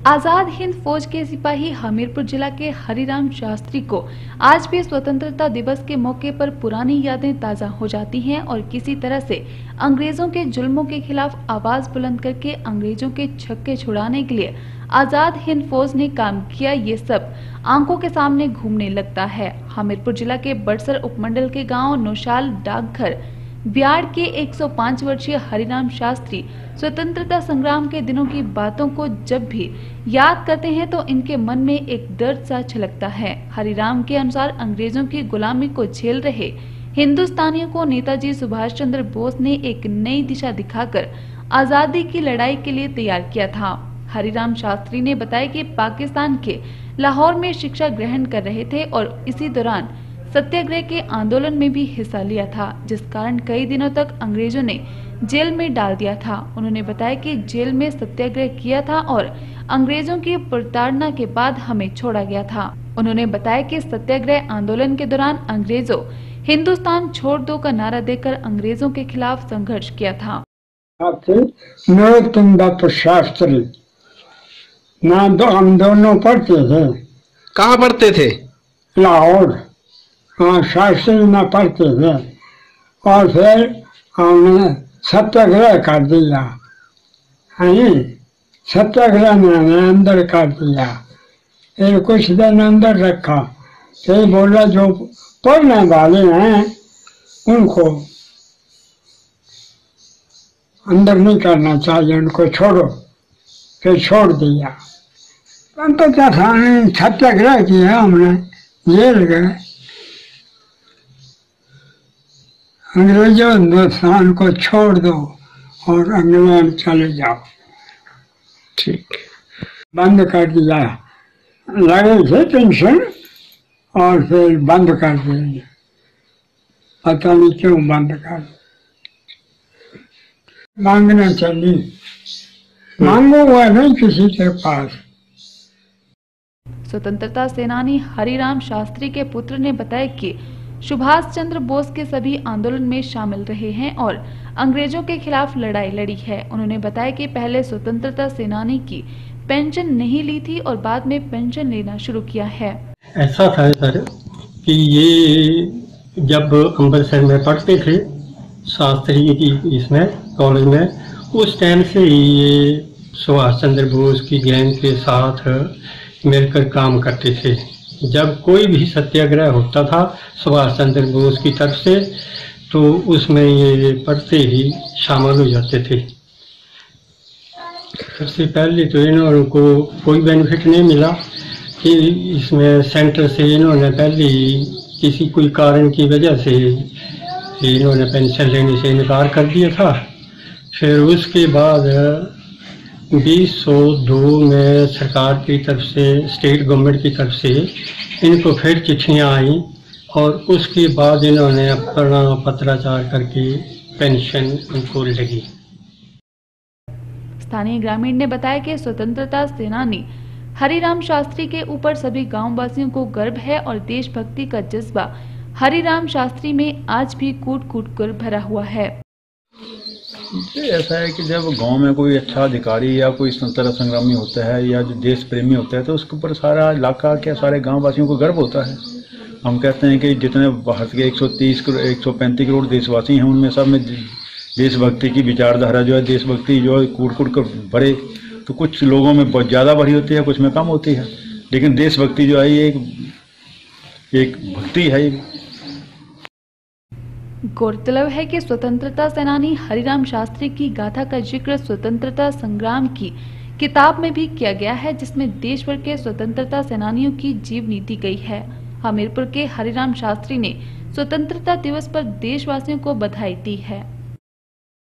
आजाद हिंद फौज के सिपाही हमीरपुर जिला के हरिराम शास्त्री को आज भी स्वतंत्रता दिवस के मौके पर पुरानी यादें ताजा हो जाती हैं और किसी तरह से अंग्रेजों के जुल्मों के खिलाफ आवाज बुलंद करके अंग्रेजों के छक्के छुड़ाने के लिए आजाद हिंद फौज ने काम किया, ये सब आंखों के सामने घूमने लगता है। हमीरपुर जिला के बड़सर उपमंडल के गाँव नौशाल डाकघर बिहार के 105 वर्षीय हरिराम शास्त्री स्वतंत्रता संग्राम के दिनों की बातों को जब भी याद करते हैं तो इनके मन में एक दर्द सा छलकता है। हरिराम के अनुसार अंग्रेजों की गुलामी को झेल रहे हिंदुस्तानियों को नेताजी सुभाष चंद्र बोस ने एक नई दिशा दिखाकर आजादी की लड़ाई के लिए तैयार किया था। हरिराम शास्त्री ने बताया कि पाकिस्तान के लाहौर में शिक्षा ग्रहण कर रहे थे और इसी दौरान सत्याग्रह के आंदोलन में भी हिस्सा लिया था, जिस कारण कई दिनों तक अंग्रेजों ने जेल में डाल दिया था। उन्होंने बताया कि जेल में सत्याग्रह किया था और अंग्रेजों की प्रताड़ना के बाद हमें छोड़ा गया था। उन्होंने बताया कि सत्याग्रह आंदोलन के दौरान अंग्रेजों हिंदुस्तान छोड़ दो का नारा देकर अंग्रेजों के खिलाफ संघर्ष किया था। शास्त्री हम दोनों पढ़ते थे। कहाँ पढ़ते थे? लाहौर। हाँ, शास्त्री में पढ़ते थे और फिर हमने सत्याग्रह कर दिया। सत्याग्रह मैंने अंदर कर दिया, फिर कुछ दिन अंदर रखा, फिर बोला जो पढ़ने वाले हैं उनको अंदर नहीं करना चाहिए, उनको छोड़ो। फिर छोड़ दिया। सत्याग्रह किया हमने, जेल गए। अंग्रेजों हिंदुस्तान को छोड़ दो और इंग्लैंड चले जाओ। ठीक। बंद कर दिया, लगे थे पेंशन और फिर बंद कर दिया। पता नहीं क्यों बंद कर। मांगना चाहिए, मांगो हुआ नहीं किसी के पास। स्वतंत्रता सेनानी हरिराम शास्त्री के पुत्र ने बताया कि सुभाष चंद्र बोस के सभी आंदोलन में शामिल रहे हैं और अंग्रेजों के खिलाफ लड़ाई लड़ी है। उन्होंने बताया कि पहले स्वतंत्रता सेनानी की पेंशन नहीं ली थी और बाद में पेंशन लेना शुरू किया है। ऐसा था सर कि ये जब अमृतसर में पढ़ते थे शास्त्री की इसमें कॉलेज में, उस टाइम से ये सुभाष चंद्र बोस की गैंग के साथ मिलकर काम करते थे। जब कोई भी सत्याग्रह होता था सुभाष चंद्र बोस की तरफ से तो उसमें ये पढ़ते ही शामिल हो जाते थे। सबसे पहले तो इनको कोई बेनिफिट नहीं मिला कि इसमें सेंटर से इन्होंने पहले ही किसी कोई कारण की वजह से इन्होंने पेंशन लेने से इनकार कर दिया था। फिर उसके बाद 2002 में सरकार की तरफ से, स्टेट गवर्नमेंट की तरफ से इनको फिर चिट्ठियाँ आई और उसके बाद इन्होंने अपना पत्राचार करके पेंशन उनको लगी। स्थानीय ग्रामीण ने बताया कि स्वतंत्रता सेनानी हरिराम शास्त्री के ऊपर सभी गांव वासियों को गर्व है और देशभक्ति का जज्बा हरिराम शास्त्री में आज भी कूट कूट कर भरा हुआ है। ऐसा है कि जब गांव में कोई अच्छा अधिकारी या कोई स्वतंत्रता संग्रामी होता है या जो देश प्रेमी होता है तो उसके ऊपर सारा इलाका के सारे गांव वासियों को गर्व होता है। हम कहते हैं कि जितने भारत के 135 करोड़ देशवासी हैं उनमें सब में देशभक्ति की विचारधारा जो है, देशभक्ति जो है कूट कूट कर भरे, तो कुछ लोगों में बहुत ज़्यादा भरी होती है, कुछ में कम होती है, लेकिन देशभक्ति जो है ये एक भक्ति है। गौरतलब है कि स्वतंत्रता सेनानी हरिराम शास्त्री की गाथा का जिक्र स्वतंत्रता संग्राम की किताब में भी किया गया है, जिसमें देश भर के स्वतंत्रता सेनानियों की जीवनी दी गई है। हमीरपुर के हरिराम शास्त्री ने स्वतंत्रता दिवस पर देशवासियों को बधाई दी है।